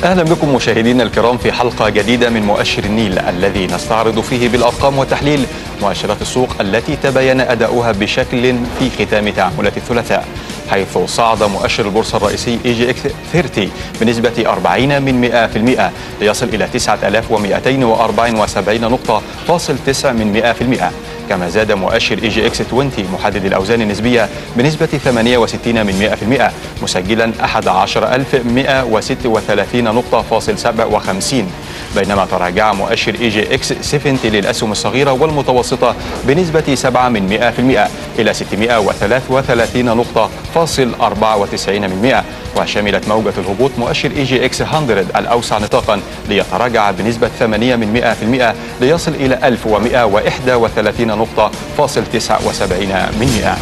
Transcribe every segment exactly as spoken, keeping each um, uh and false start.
أهلا بكم مشاهدينا الكرام في حلقة جديدة من مؤشر النيل الذي نستعرض فيه بالأرقام وتحليل مؤشرات السوق التي تبين أداؤها بشكل في ختام تعاملات الثلاثاء، حيث صعد مؤشر البورصة الرئيسي إي جي إكس ثلاثين بنسبة أربعين من مئة في المئة ليصل إلى تسعة آلاف ومئتين وأربعة وسبعين نقطة فاصل تسعة من مئة في المئة. كما زاد مؤشر إي جي إكس عشرين محدد الأوزان النسبية بنسبة ثمانية وستين من مئة في المئة مسجلا أحد عشر ألف ومئة وستة وثلاثين نقطة فاصل سبعة وخمسين، بينما تراجع مؤشر إي جي إكس سبعين للأسهم الصغيرة والمتوسطة بنسبة سبعة من مئة في المئة إلى ستمئة وثلاثة وثلاثين نقطة فاصل أربعة وتسعين من مئة. وشملت موجة الهبوط مؤشر إي جي إكس مئة الأوسع نطاقا ليتراجع بنسبة ثمانية من مئة في المئة ليصل إلى ألف ومئة وواحد وثلاثين نقطة فاصل تسعة وسبعين من مئة.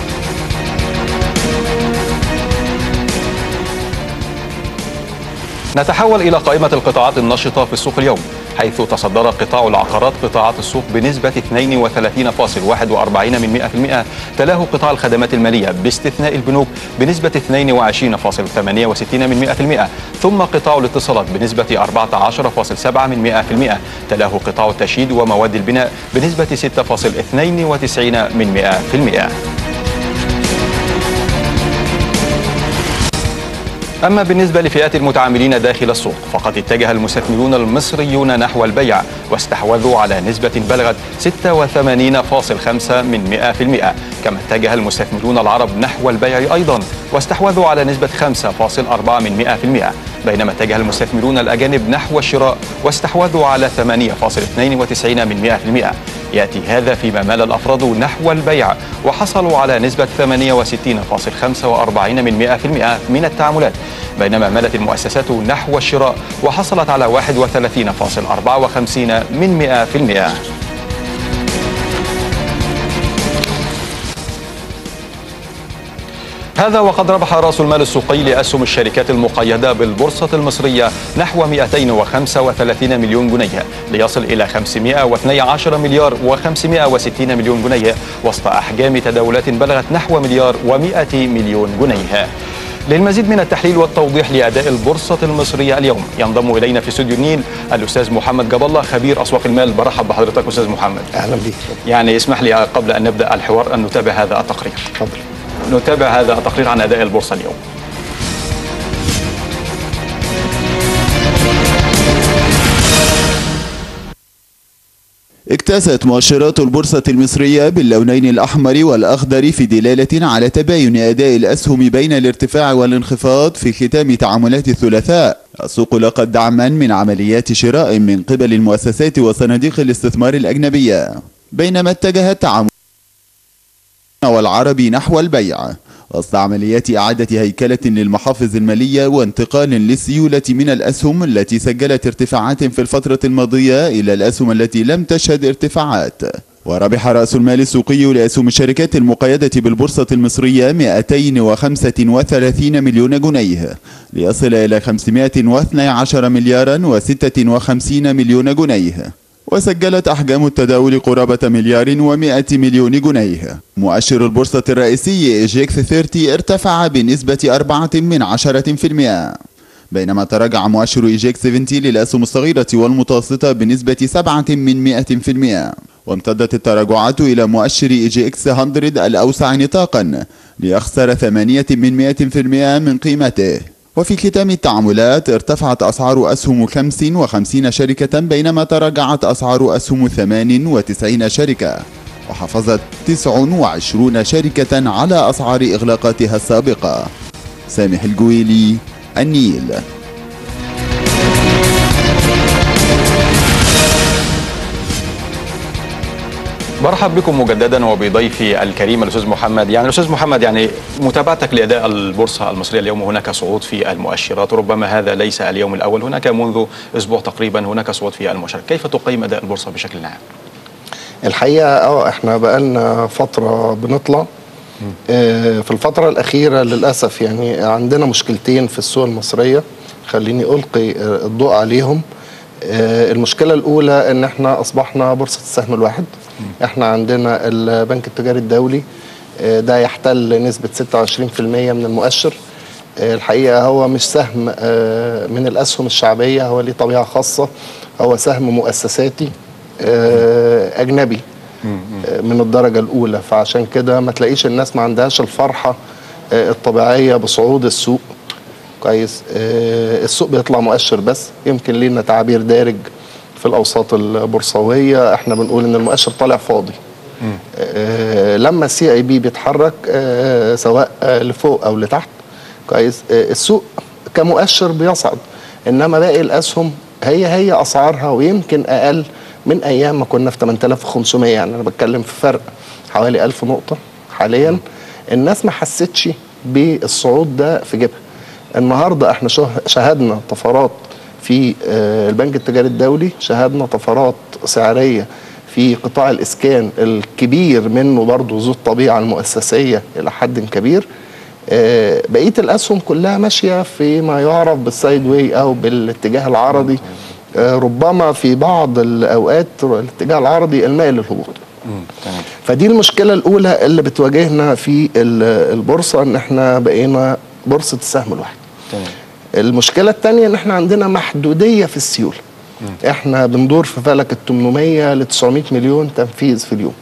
نتحول إلى قائمة القطاعات النشطة في السوق اليوم، حيث تصدر قطاع العقارات قطاعات السوق بنسبة اثنين وثلاثين فاصل واحد وأربعين من مئة في المئة، تلاه قطاع الخدمات المالية باستثناء البنوك بنسبة اثنين وعشرين فاصل ثمانية وستين من مئة في المئة، ثم قطاع الاتصالات بنسبة أربعة عشر فاصل سبعة من مئة في المئة، تلاه قطاع التشييد ومواد البناء بنسبة ستة فاصل اثنين وتسعين من مئة في المئة. أما بالنسبة لفئات المتعاملين داخل السوق فقد اتجه المستثمرون المصريون نحو البيع واستحوذوا على نسبة بلغت ستة وثمانين فاصل خمسة من مئة في المئة، كما اتجه المستثمرون العرب نحو البيع أيضا واستحوذوا على نسبة خمسة فاصل أربعة من مئة في المئة، بينما اتجه المستثمرون الأجانب نحو الشراء واستحوذوا على ثمانية فاصل اثنين وتسعين من مئة في المئة. يأتي هذا فيما مال الأفراد نحو البيع وحصلوا على نسبة ثمانية وستين فاصل خمسة وأربعين من مئة في المئة من التعاملات، بينما مالت المؤسسات نحو الشراء وحصلت على واحد وثلاثين فاصل أربعة وخمسين من مئة في المئة. هذا وقد ربح رأس المال السوقي لأسهم الشركات المقيدة بالبورصة المصرية نحو مئتين وخمسة وثلاثين مليون جنيه ليصل إلى خمسمئة واثني عشر مليار وخمسمئة وستين مليون جنيه وسط أحجام تداولات بلغت نحو مليار ومئة مليون جنيه. للمزيد من التحليل والتوضيح لأداء البورصة المصرية اليوم ينضم إلينا في استوديو النيل الأستاذ محمد جاب الله خبير أسواق المال. برحب بحضرتك أستاذ محمد. أهلا بك. يعني اسمح لي قبل أن نبدأ الحوار أن نتابع هذا التقرير. تفضل. نتابع هذا التقرير عن أداء البورصة اليوم. اكتست مؤشرات البورصة المصرية باللونين الأحمر والأخضر في دلالة على تباين أداء الأسهم بين الارتفاع والانخفاض في ختام تعاملات الثلاثاء. السوق لقت دعما من عمليات شراء من قبل المؤسسات وصناديق الاستثمار الأجنبية، بينما اتجهت تعاملات والعربي نحو البيع وسط عمليات إعادة هيكلة للمحافظ المالية وانتقال للسيولة من الأسهم التي سجلت ارتفاعات في الفترة الماضية إلى الأسهم التي لم تشهد ارتفاعات. وربح رأس المال السوقي لأسهم الشركات المقيدة بالبورصة المصرية مئتين وخمسة وثلاثين مليون جنيه ليصل إلى خمسمئة واثني عشر مليارا وستة وخمسين مليون جنيه، وسجلت أحجام التداول قرابة مليار ومئة مليون جنيه. مؤشر البورصة الرئيسي إي جي إكس ثلاثين ارتفع بنسبة أربعة من عشرة في المئة، بينما تراجع مؤشر إي جي إكس سبعين للأسهم الصغيرة والمتوسطة بنسبة سبعة من مئة في المئة. وامتدت التراجعات إلى مؤشر إي جي إكس مئة الأوسع نطاقا ليخسر ثمانية من مئة في المئة من قيمته. وفي ختام التعاملات ارتفعت أسعار أسهم خمس وخمسين شركة بينما تراجعت أسعار أسهم ثمان وتسعين شركة، وحافظت تسع وعشرين شركة على أسعار إغلاقاتها السابقة. سامح الجويلي، النيل. برحب بكم مجددا وبضيفي الكريم الاستاذ محمد. يعني الاستاذ محمد، يعني متابعتك لاداء البورصه المصريه اليوم، هناك صعود في المؤشرات، ربما هذا ليس اليوم الاول، هناك منذ اسبوع تقريبا هناك صعود في المؤشرات، كيف تقيم اداء البورصه بشكل عام؟ الحقيقه اه احنا بقالنا فتره بنطلع. آه في الفتره الاخيره للاسف يعني عندنا مشكلتين في السوق المصريه، خليني القي الضوء عليهم. آه المشكله الاولى ان احنا اصبحنا بورصه السهم الواحد. احنا عندنا البنك التجاري الدولي ده يحتل نسبة ستة وعشرين في المئة من المؤشر. الحقيقة هو مش سهم من الأسهم الشعبية، هو ليه طبيعة خاصة، هو سهم مؤسساتي أجنبي من الدرجة الأولى، فعشان كده ما تلاقيش الناس ما عندهاش الفرحة الطبيعية بصعود السوق. كويس. السوق بيطلع مؤشر بس، يمكن لينا تعبير دارج في الأوساط البورصوية احنا بنقول إن المؤشر طالع فاضي. لما السي اي بي بيتحرك سواء لفوق أو لتحت، كويس، السوق كمؤشر بيصعد، انما باقي الاسهم هي هي اسعارها ويمكن اقل من ايام ما كنا في ثمانية آلاف وخمسمية. يعني انا بتكلم في فرق حوالي ألف نقطه حاليا. الناس ما حستش بالصعود ده في جيبها. النهارده احنا شاهدنا طفرات في البنك التجاري الدولي، شاهدنا طفرات سعريه في قطاع الاسكان الكبير منه برضه ذو الطبيعه المؤسسيه الى حد كبير. بقيه الاسهم كلها ماشيه في ما يعرف بالسايد واي او بالاتجاه العرضي، ربما في بعض الاوقات الاتجاه العرضي المائل للهبوط. فدي المشكله الاولى اللي بتواجهنا في البورصه، ان احنا بقينا بورصه السهم الواحد. المشكله الثانيه ان احنا عندنا محدوديه في السيوله. احنا بندور في فلك ال ثمانمية ل تسعمية مليون تنفيذ في اليوم.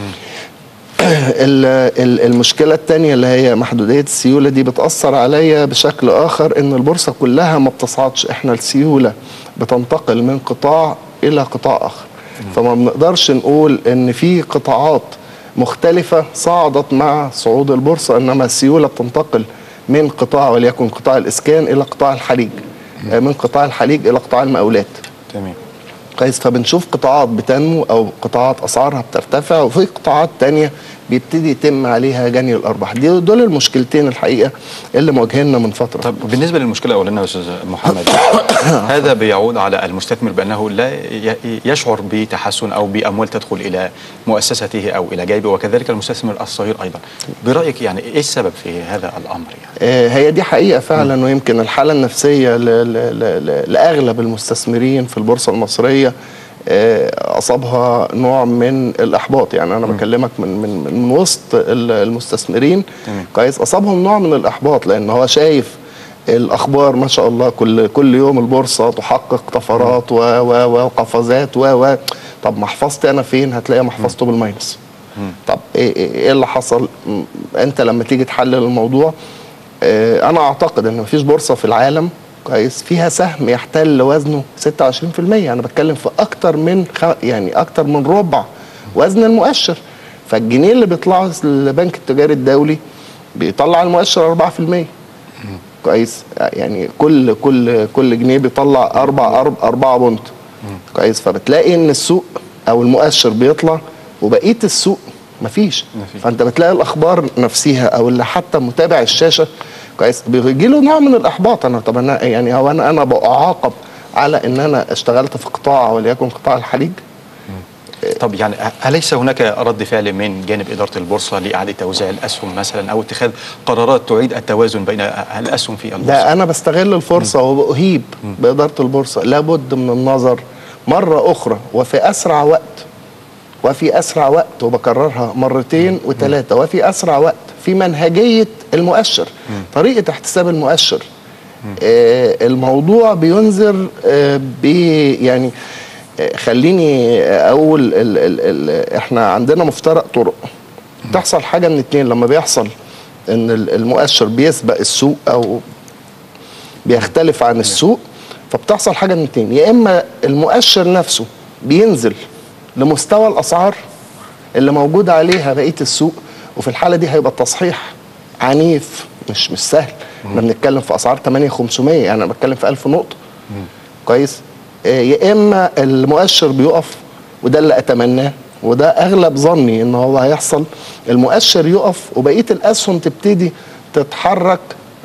المشكلة الثانية اللي هي محدودية السيولة دي بتأثر عليا بشكل آخر، إن البورصة كلها ما بتصعدش، إحنا السيولة بتنتقل من قطاع إلى قطاع آخر، فما بنقدرش نقول إن في قطاعات مختلفة صعدت مع صعود البورصة، إنما السيولة بتنتقل من قطاع وليكن قطاع الإسكان إلى قطاع الحليج، من قطاع الحليج إلى قطاع المقاولات. تمام. كويس. فبنشوف قطاعات بتنمو او قطاعات اسعارها بترتفع، وفي قطاعات تانية بيبتدي يتم عليها جني الارباح. دي دول المشكلتين الحقيقه اللي مواجهيننا من فتره. طب بالنسبه للمشكله الاولانيه يا استاذ محمد، هذا بيعود على المستثمر بانه لا يشعر بتحسن او باموال تدخل الى مؤسسته او الى جيبه، وكذلك المستثمر الصغير ايضا. برايك يعني ايه السبب في هذا الامر؟ يعني هي دي حقيقه فعلا، م. ويمكن الحاله النفسيه لاغلب المستثمرين في البورصه المصريه اصابها نوع من الاحباط. يعني انا م. بكلمك من من من وسط المستثمرين، كويس، اصابهم نوع من الاحباط، لان هو شايف الاخبار ما شاء الله كل كل يوم البورصه تحقق طفرات و و وقفزات و و طب محفظتي انا فين؟ هتلاقي محفظته بالماينس. طب ايه ايه اللي حصل؟ انت لما تيجي تحلل الموضوع، اه انا اعتقد ان مفيش بورصه في العالم، كويس، فيها سهم يحتل وزنه ستة وعشرين في المية. انا بتكلم في اكتر من خ... يعني اكتر من ربع وزن المؤشر. فالجنيه اللي بيطلعه البنك التجاري الدولي بيطلع المؤشر أربعة في المية. كويس. يعني كل كل كل جنيه بيطلع أربعة أربعة بونت. كويس. فبتلاقي ان السوق او المؤشر بيطلع وبقيه السوق مفيش. فانت بتلاقي الاخبار نفسها او اللي حتى متابع الشاشه، كويس، بيجي له نوع من الاحباط. انا طب انا يعني هو انا انا بعاقب على ان انا اشتغلت في قطاع وليكن قطاع الحليج. طب يعني أليس هناك رد فعل من جانب إدارة البورصة لإعادة توزيع الأسهم مثلا، أو اتخاذ قرارات تعيد التوازن بين الأسهم في البورصة؟ ده أنا بستغل الفرصة وبأهيب بإدارة البورصة، لابد من النظر مرة أخرى وفي أسرع وقت، وفي أسرع وقت، وبكررها مرتين وثلاثة، وفي أسرع وقت في منهجية المؤشر، طريقة احتساب المؤشر. آه الموضوع بينذر آه بي يعني خليني اقول ال ال ال احنا عندنا مفترق طرق. بتحصل حاجه من اتنين لما بيحصل ان المؤشر بيسبق السوق او بيختلف عن السوق، فبتحصل حاجه من اتنين، يا اما المؤشر نفسه بينزل لمستوى الاسعار اللي موجود عليها بقيه السوق، وفي الحاله دي هيبقى التصحيح عنيف، مش مش سهل. احنا بنتكلم في اسعار ثمانية آلاف وخمسمية، يعني انا بتكلم في ألف نقطه. كويس. يا اما المؤشر بيقف، وده اللي اتمناه وده اغلب ظني ان هو هيحصل، المؤشر يقف وبقيه الاسهم تبتدي تتحرك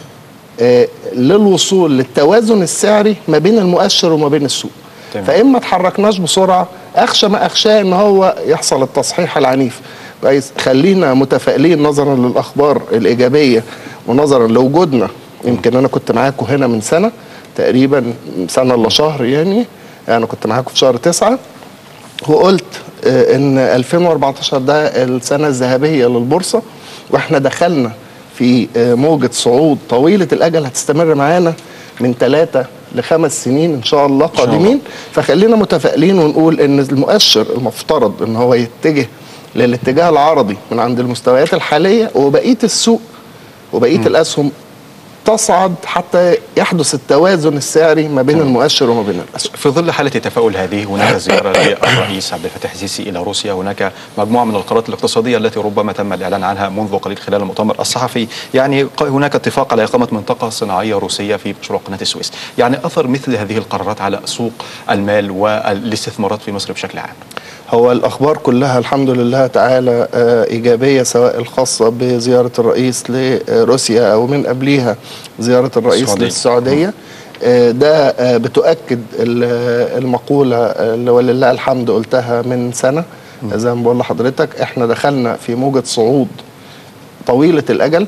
للوصول للتوازن السعري ما بين المؤشر وما بين السوق. تمام. فاما تحركناش بسرعه، اخشى ما اخشاه ان هو يحصل التصحيح العنيف. كويس. خلينا متفائلين نظرا للاخبار الايجابيه ونظرا لوجودنا. يمكن انا كنت معاكم هنا من سنه تقريبا، سنه الا شهر، يعني انا كنت معاكم في شهر تسعة، وقلت ان ألفين وأربعتاشر ده السنه الذهبيه للبورصه، واحنا دخلنا في موجة صعود طويلة الأجل هتستمر معانا من ثلاثة لخمس سنين إن شاء الله قادمين. فخلينا متفائلين ونقول إن المؤشر المفترض إن هو يتجه للاتجاه العرضي من عند المستويات الحالية، وبقية السوق وبقية م. الأسهم تصعد حتى يحدث التوازن السعري ما بين المؤشر وما بين الأسهم. في ظل حالة التفاؤل هذه هناك زيارة للرئيس عبد الفتاح السيسي إلى روسيا، هناك مجموعة من القرارات الاقتصادية التي ربما تم الإعلان عنها منذ قليل خلال المؤتمر الصحفي. يعني هناك اتفاق على إقامة منطقة صناعية روسية في مشروع قناة السويس. يعني أثر مثل هذه القرارات على سوق المال والاستثمارات في مصر بشكل عام؟ هو الأخبار كلها الحمد لله تعالى إيجابية، سواء الخاصة بزيارة الرئيس لروسيا أو من قبلها زيارة الرئيس السعودية. للسعودية. ده بتؤكد المقولة اللي ولله الحمد قلتها من سنة، زي ما بقول لحضرتك احنا دخلنا في موجة صعود طويلة الأجل.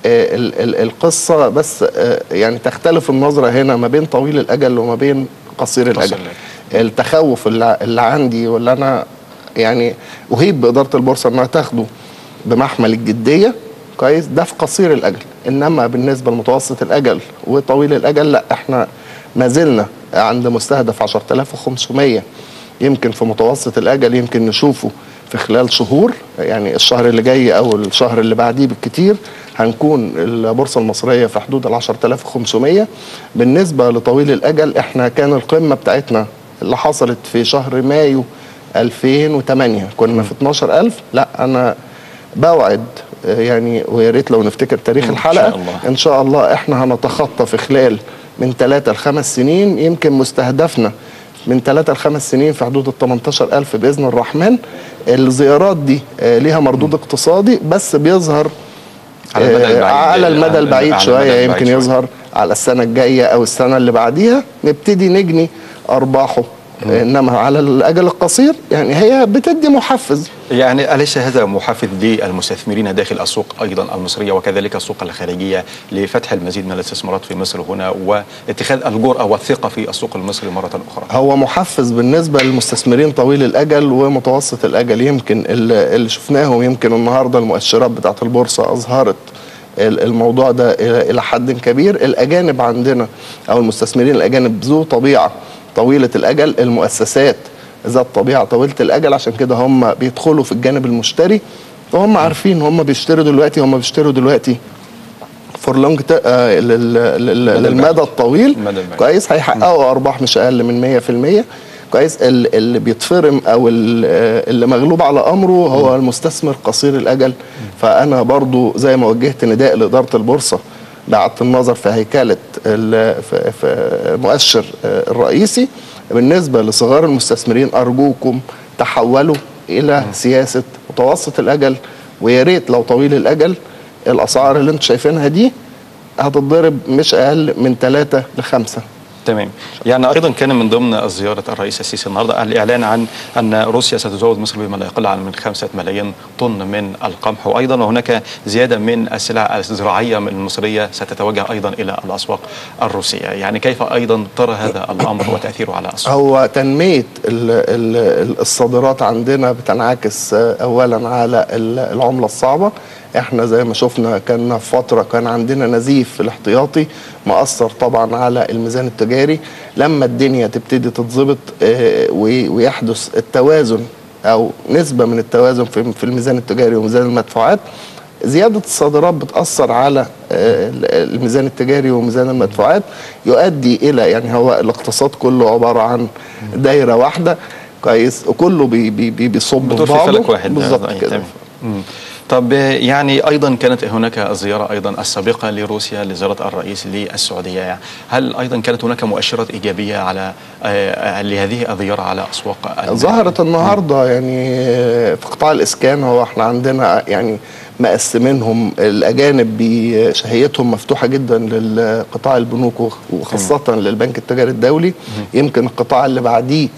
القصة بس يعني تختلف النظرة هنا ما بين طويل الأجل وما بين قصير الأجل. التخوف اللي, اللي عندي واللي انا يعني اهيب باداره البورصه انها تاخده بمحمل الجديه كويس، ده في قصير الاجل. انما بالنسبه لمتوسط الاجل وطويل الاجل لا، احنا ما زلنا عند مستهدف عشرة آلاف وخمسمية. يمكن في متوسط الاجل يمكن نشوفه في خلال شهور، يعني الشهر اللي جاي او الشهر اللي بعديه بالكتير هنكون البورصه المصريه في حدود ال عشرة آلاف وخمسمية. بالنسبه لطويل الاجل احنا كان القمه بتاعتنا اللي حصلت في شهر مايو ألفين وثمانية كنا في اتناشر ألف. لا انا بوعد يعني، ويا ريت لو نفتكر تاريخ الحلقه، إن شاء الله, إن شاء الله احنا هنتخطى في خلال من ثلاثة لخمس سنين، يمكن مستهدفنا من ثلاثة لخمس سنين في حدود ال تمنتاشر ألف باذن الرحمن. الزيارات دي ليها مردود اقتصادي بس بيظهر على المدى البعيد, على المدى البعيد شويه، يمكن يظهر على السنه الجايه او السنه اللي بعديها نبتدي نجني ارباحه. انما على الاجل القصير يعني هي بتدي محفز. يعني أليس هذا محفز للمستثمرين داخل السوق ايضا المصريه وكذلك السوق الخارجيه لفتح المزيد من الاستثمارات في مصر هنا واتخاذ الجرأه والثقه في السوق المصري مره اخرى؟ هو محفز بالنسبه للمستثمرين طويل الاجل ومتوسط الاجل. يمكن اللي شفناهم، يمكن النهارده المؤشرات بتاعه البورصه اظهرت الموضوع ده الى حد كبير. الاجانب عندنا او المستثمرين الاجانب ذو طبيعه طويلة الأجل، المؤسسات ذات طبيعة طويلة الأجل، عشان كده هم بيدخلوا في الجانب المشتري وهم عارفين هم بيشتروا دلوقتي هم بيشتروا دلوقتي فور لونج للمدى الطويل كويس، هيحققوا أرباح مش أقل من مية في المية كويس. اللي بيتفرم أو اللي مغلوب على أمره هو المستثمر قصير الأجل. فأنا برضو زي ما وجهت نداء لإدارة البورصة بعد النظر في هيكلة في مؤشر الرئيسي، بالنسبة لصغار المستثمرين أرجوكم تحولوا إلى سياسة متوسط الأجل، ويا ريت لو طويل الأجل الأسعار اللي انتم شايفينها دي هتتضرب مش أقل من ثلاثة لخمسة. تمام. يعني ايضا كان من ضمن زياره الرئيس السيسي النهارده الاعلان عن ان روسيا ستزود مصر بما لا يقل عن من خمسة ملايين طن من القمح، وايضا وهناك زياده من السلع الزراعيه المصريه ستتوجه ايضا الى الاسواق الروسيه. يعني كيف ايضا ترى هذا الامر وتاثيره على الاسواق؟ هو تنميه الصادرات عندنا بتنعكس اولا على العمله الصعبه. احنا زي ما شفنا كان في فتره كان عندنا نزيف في الاحتياطي مأثر طبعا على الميزان التجاري. لما الدنيا تبتدي تتظبط اه ويحدث التوازن او نسبه من التوازن في الميزان التجاري وميزان المدفوعات، زياده الصادرات بتأثر على اه الميزان التجاري وميزان المدفوعات، يؤدي الى يعني هو الاقتصاد كله عباره عن دايره واحده كويس، وكله بي بي بيصب في بعضه بالظبط كده. طب يعني ايضا كانت هناك زياره ايضا السابقه لروسيا لزياره الرئيس للسعوديه، هل ايضا كانت هناك مؤشرات ايجابيه على آه لهذه الزياره على اسواق؟ ظهرت النهارده يعني في قطاع الاسكان. هو احنا عندنا يعني مقسمينهم الاجانب بشهيتهم مفتوحه جدا للقطاع البنوك وخاصه للبنك التجاري الدولي. يمكن القطاع اللي بعديه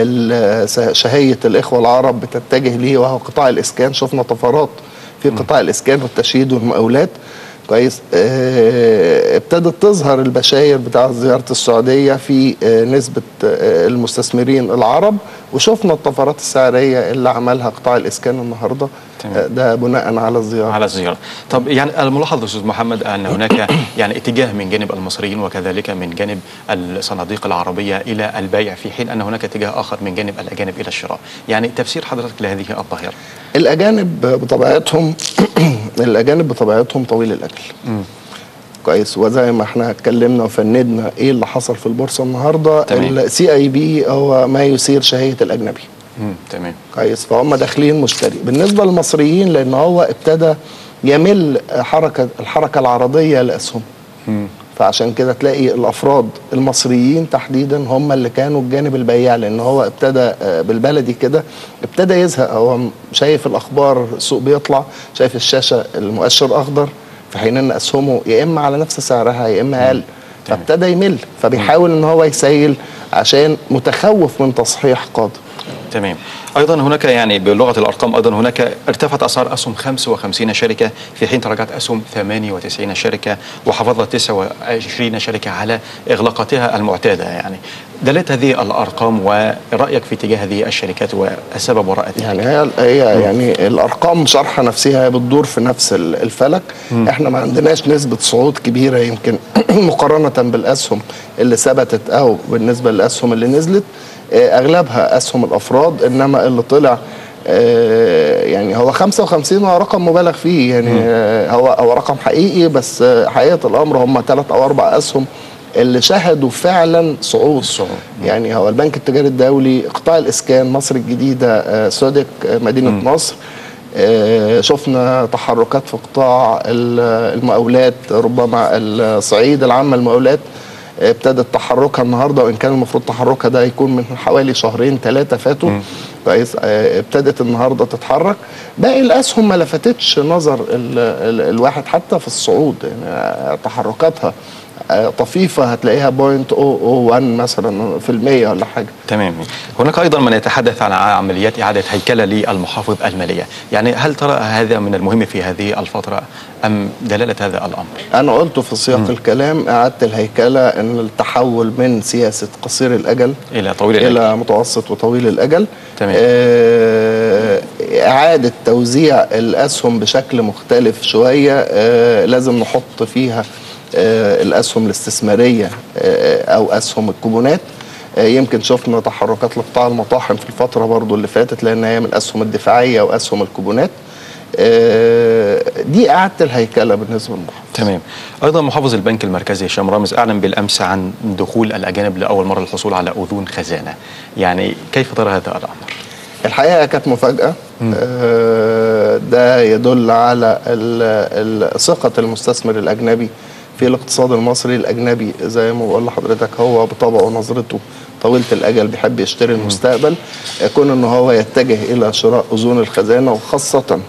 شهيه الاخوه العرب بتتجه ليه وهو قطاع الاسكان. شفنا طفرات في قطاع الاسكان والتشييد والمقاولات كويس. اه ابتدت تظهر البشاير بتاع زياره السعوديه في اه نسبه اه المستثمرين العرب وشفنا الطفرات السعريه اللي عملها قطاع الاسكان النهارده. تمام. ده بناء على الزياره. على الزياره. طب يعني الملاحظ استاذ محمد ان هناك يعني اتجاه من جانب المصريين وكذلك من جانب الصناديق العربيه الى البيع، في حين ان هناك اتجاه اخر من جانب الاجانب الى الشراء. يعني تفسير حضرتك لهذه الظاهره؟ الاجانب بطبيعتهم الاجانب بطبيعتهم طويل الاجل. م. كويس. وزي ما احنا اتكلمنا وفندنا ايه اللي حصل في البورصه النهارده، السي اي بي هو ما يثير شهيه الاجنبي. امم تمام. كويس. فهم داخلين مشتري. بالنسبه للمصريين لان هو ابتدى يمل حركه الحركه العرضيه لاسهم. امم فعشان كده تلاقي الافراد المصريين تحديدا هم اللي كانوا الجانب البياع، لان هو ابتدى بالبلدي كده ابتدى يزهق. هو شايف الاخبار، السوق بيطلع، شايف الشاشه المؤشر اخضر، في حين ان اسهمه يا اما على نفس سعرها يا اما اقل، فابتدى يمل، فبيحاول ان هو يسيل عشان متخوف من تصحيح قادم. تمام. ايضا هناك يعني بلغه الارقام ايضا هناك ارتفعت اسعار اسهم خمسة وخمسين شركه، في حين تراجعت اسهم ثمانية وتسعين شركه، وحافظت تسعة وعشرين شركه على اغلاقاتها المعتاده. يعني دلت هذه الارقام ورايك في اتجاه هذه الشركات والسبب وراء ذلك؟ يعني هي هي يعني الارقام شرحه نفسها بتدور في نفس الفلك. م. احنا ما عندناش نسبه صعود كبيره يمكن مقارنه بالاسهم اللي ثبتت او بالنسبه للاسهم اللي نزلت. اغلبها اسهم الافراد، انما اللي طلع يعني هو خمسة وخمسين هو رقم مبالغ فيه، يعني هو هو رقم حقيقي، بس حقيقه الامر هم ثلاث او اربع اسهم اللي شهدوا فعلا صعود. يعني هو البنك التجاري الدولي، قطاع الاسكان، مصر الجديده، سودك، مدينه م. نصر. شفنا تحركات في قطاع المقاولات، ربما الصعيد العامه المقاولات ابتدت تحركها النهارده، وان كان المفروض تحركها ده يكون من حوالي شهرين ثلاثه فاتوا. كويس. ابتدت النهارده تتحرك. باقي الاسهم ما لفتتش نظر ال ال الواحد حتى في الصعود، يعني تحركاتها طفيفه، هتلاقيها بوينت او او واحد مثلا في المية ولا حاجه. تمام. هناك ايضا من يتحدث عن عمليات اعاده هيكله للمحافظ الماليه، يعني هل ترى هذا من المهم في هذه الفتره ام دلاله هذا الامر؟ انا قلت في سياق م. الكلام اعاده الهيكله ان التحول من سياسه قصير الاجل الى طويل الاجل الى متوسط وطويل الاجل. تمام. آه اعاده توزيع الاسهم بشكل مختلف شويه. آه لازم نحط فيها آه الاسهم الاستثماريه آه او اسهم الكوبونات. آه يمكن شفنا تحركات لقطاع المطاحن في الفتره برضو اللي فاتت، لان هي من الاسهم الدفاعيه واسهم الكوبونات. آه دي اعاده الهيكله بالنسبه للمحافظ. تمام. ايضا محافظ البنك المركزي هشام رامز اعلن بالامس عن دخول الاجانب لاول مره للحصول على اذون خزانه، يعني كيف ترى هذا الامر؟ الحقيقه كانت مفاجاه. آه ده يدل على ثقه المستثمر الاجنبي في الاقتصاد المصري. الاجنبي زي ما بقول لحضرتك هو بطبعه ونظرته طويله الاجل، بيحب يشتري المستقبل. يكون ان هو يتجه الى شراء اذون الخزانه، وخاصه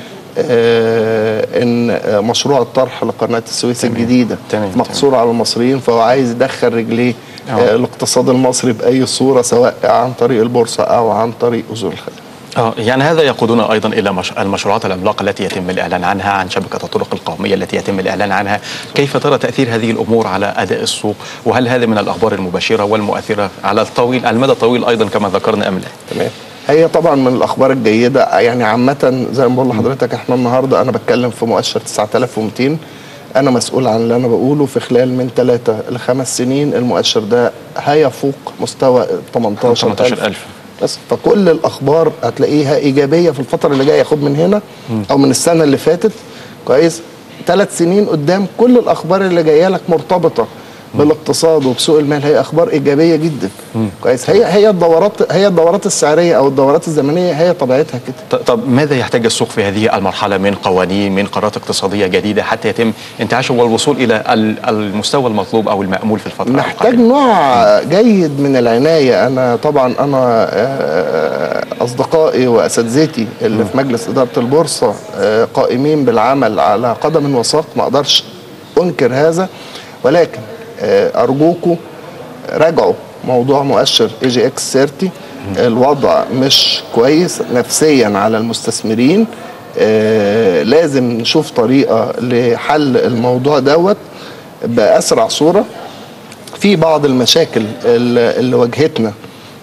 آه ان مشروع الطرح لقناه السويس تمام. الجديده تمام. مقصور على المصريين، فهو عايز يدخل رجليه آه الاقتصاد المصري باي صوره، سواء عن طريق البورصه او عن طريق اذون الخزانه. اه يعني هذا يقودنا ايضا الى مش... المشروعات العملاقه التي يتم الاعلان عنها، عن شبكه الطرق القوميه التي يتم الاعلان عنها. كيف ترى تاثير هذه الامور على اداء السوق؟ وهل هذا من الاخبار المبشره والمؤثره على الطويل المدى الطويل ايضا كما ذكرنا ام لا؟ تمام. هي طبعا من الاخبار الجيده، يعني عامه زي ما بقول لحضرتك احنا النهارده انا بتكلم في مؤشر تسعة آلاف ومئتين. انا مسؤول عن اللي انا بقوله. في خلال من ثلاثة لخمس سنين المؤشر ده هيفوق مستوى ثمانية عشر ألف. بس فكل الاخبار هتلاقيها ايجابيه في الفتره اللي جايه. خد من هنا او من السنه اللي فاتت، كويس، ثلاث سنين قدام كل الاخبار اللي جايه لك مرتبطه بالاقتصاد وبسوق المال هي اخبار ايجابيه جدا. كويس. هي هي الدورات هي الدورات السعريه او الدورات الزمنيه هي طبيعتها كده. طب ماذا يحتاج السوق في هذه المرحله من قوانين، من قرارات اقتصاديه جديده حتى يتم انتعاشه والوصول الى المستوى المطلوب او المامول في الفتره القادمه؟ محتاج نوع جيد من العنايه. انا طبعا انا اصدقائي واساتذتي اللي م. في مجلس اداره البورصه قائمين بالعمل على قدم وساق، ما اقدرش انكر هذا، ولكن أرجوكوا راجعوا موضوع مؤشر اي جي اكس ثلاثين. الوضع مش كويس نفسيا على المستثمرين. آه لازم نشوف طريقة لحل الموضوع دوت بأسرع صورة. في بعض المشاكل اللي واجهتنا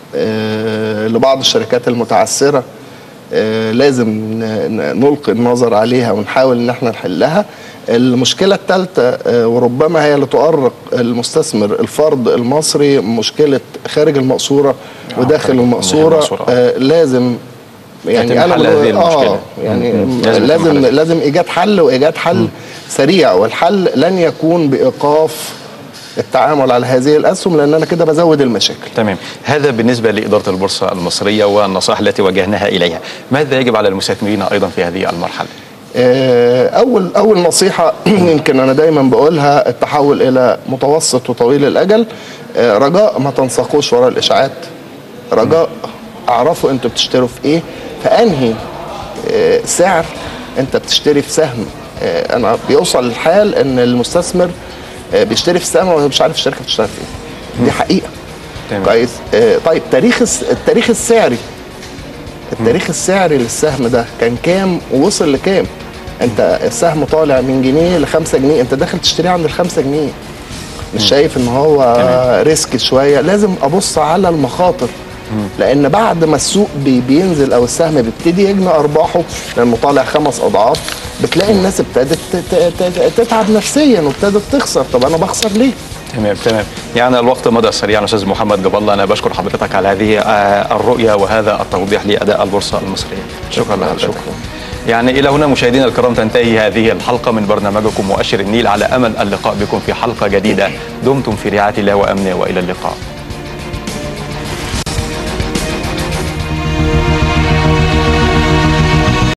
آه، لبعض الشركات المتعثرة آه، لازم نلقي النظر عليها ونحاول ان احنا نحلها. المشكلة الثالثة وربما هي اللي تؤرق المستثمر الفرد المصري، مشكلة خارج المقصورة وداخل المقصورة. آه لازم يعني انا هذه المشكلة. اه يعني مم. لازم لازم, لازم, لازم ايجاد حل وايجاد حل مم. سريع، والحل لن يكون بايقاف التعامل على هذه الاسهم، لان انا كده بزود المشاكل. تمام. هذا بالنسبه لاداره البورصه المصريه والنصائح التي وجهناها اليها. ماذا يجب على المستثمرين ايضا في هذه المرحله؟ اول اول نصيحه يمكن انا دايما بقولها، التحول الى متوسط وطويل الاجل. رجاء ما تنساقوش وراء الاشاعات، رجاء اعرفوا انتوا بتشتروا في ايه، فانهي سعر انت بتشتري في سهم. انا بيوصل الحال ان المستثمر بيشتري في سهم وهو مش عارف الشركه بتشتغل في ايه. دي حقيقه. كويس. طيب تاريخ التاريخ السعري التاريخ السعري للسهم ده كان كام ووصل لكام؟ انت السهم طالع من جنيه لخمسة جنيه، انت داخل تشتريه عند الخمسة جنيه، مش شايف ان هو ريسك شويه؟ لازم ابص على المخاطر، لان بعد ما السوق بي بينزل او السهم بيبتدي يجني ارباحه لانه طالع خمس اضعاف، بتلاقي الناس ابتدت تتعب نفسيا وابتدت تخسر. طب انا بخسر ليه؟ تمام تمام. يعني الوقت مضى سريعا. استاذ محمد جاب الله، انا بشكر حضرتك على هذه الرؤيه وهذا التوضيح لاداء البورصه المصريه. شكرا لحضرتك. شكرا. يعني الى هنا مشاهدينا الكرام تنتهي هذه الحلقه من برنامجكم مؤشر النيل، على امل اللقاء بكم في حلقه جديده. دمتم في رعايه الله وامنه، والى اللقاء.